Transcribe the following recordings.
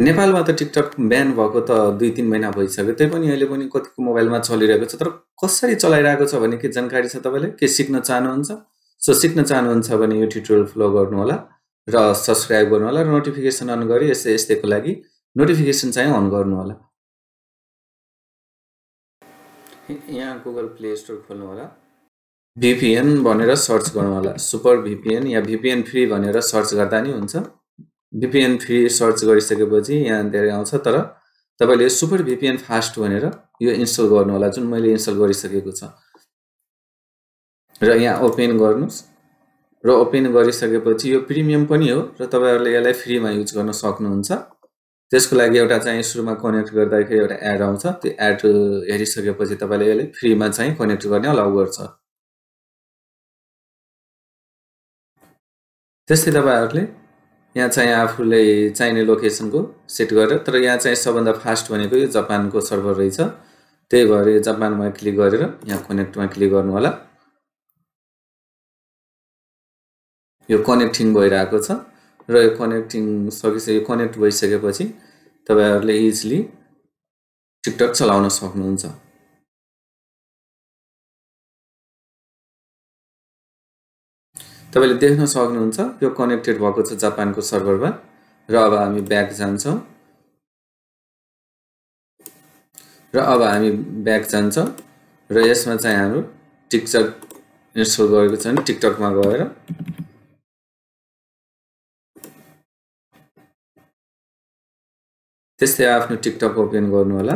नेपालमा त टिकटक ब्यान भएको त 2-3 महिना भइसक्यो, त्यही पनि अहिले पनि कतिको मोबाइलमा चलिरहेको छ। तर कसरी चलाइरहेको छ भन्ने के जानकारी छ तपाईले? के सिक्न चाहनुहुन्छ? सो सिक्न चाहनुहुन्छ भने यो ट्युटोरियल फलो गर्नु होला र सब्स्क्राइब गर्नु होला र नोटिफिकेसन अन गरी यस्तैको लागि नोटिफिकेसन चाहिँ अन गर्नु होला। यहाँ गुगल प्ले स्टोर खोल्नु होला। VPN भनेर सर्च गर्नु होला। सुपर VPN या VPN फ्री भनेर सर्च गर्दा नि हुन्छ। VPN फ्री सर्च गरिसकेपछि यहाँ धेरै आउँछ, तर तपाईले सुपर VPN फास्ट भनेर यो इन्स्टल गर्नु होला, जुन मैले इन्स्टल गरिसकेको छ। र यहाँ ओपन गर्नुस् र ओपन गरिसकेपछि यो प्रिमियम पनि हो र तपाईहरुले यसलाई फ्रीमा युज गर्न सक्नुहुन्छ। त्यसको लागि एउटा चाहिँ सुरुमा कनेक्ट गर्दाखेरि एउटा एड आउँछ, त्यो एड हेरिसकेपछि तपाईले यसलाई फ्रीमा चाहिँ कनेक्ट गर्ने अलाउ गर्छ। त्यसै तपाईहरुले यहाँ चाहिँ आफूले चाहिने लोकेसनको सेट गरेर, तर यहाँ चाहिँ सबभन्दा फास्ट भनेको यो जापानको सर्भर रहेछ, त्यही भएर यो जापानमा क्लिक गरेर यहाँ कनेक्टमा क्लिक गर्नु होला। यो कनेक्टिङ भइरहेको छ र यो कनेक्टिङ सकिसक्यो। कनेक्ट भइसकेपछि तपाईहरुले इजिली टिकटक चलाउन सक्नुहुन्छ। तपाईले देख्न सक्नुहुन्छ यो कनेक्टेड भएको छ जापानको सर्भरमा। र अब हामी ब्याक जान्छौं र यसमा चाहिँ हाम्रो टिकटक इन्स्टल गरेको छ भने टिकटकमा गएर त्यस्तै आफ्नो टिकटक ओपन गर्नु होला।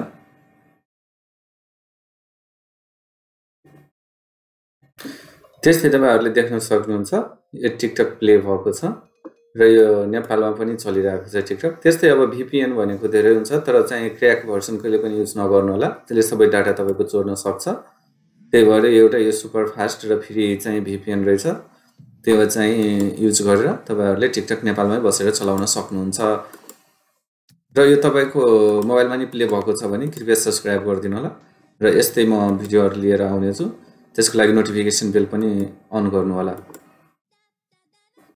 त्यस्तै तपाईहरुले देख्न सक्नुहुन्छ यो टिकटक प्ले भएको छ र यो नेपालमा पनि चलिरहेको छ टिकटक। त्यस्तै अब VPN भनेको धेरै हुन्छ, तर चाहिँ क्र्याक भर्सन कहिले पनि युज नगर्नु होला, त्यसले सबै डाटा तपाईको चोर्न सक्छ। त्यही भएर एउटा यो सुपर फास्ट र फ्री चाहिँ VPN रहेछ, त्यो चाहिँ युज गरेर तपाईहरुले टिकटक नेपालमै बसेर चलाउन सक्नुहुन्छ। र यो तपाईको मोबाइलमा नि प्ले भएको छ भने कृपया सब्स्क्राइब गरिदिनु होला र यस्तै म भिडियोहरु लिएर आउने छु। त्यसको लागि नोटिफिकेसन बेल पनि अन गर्नु होला।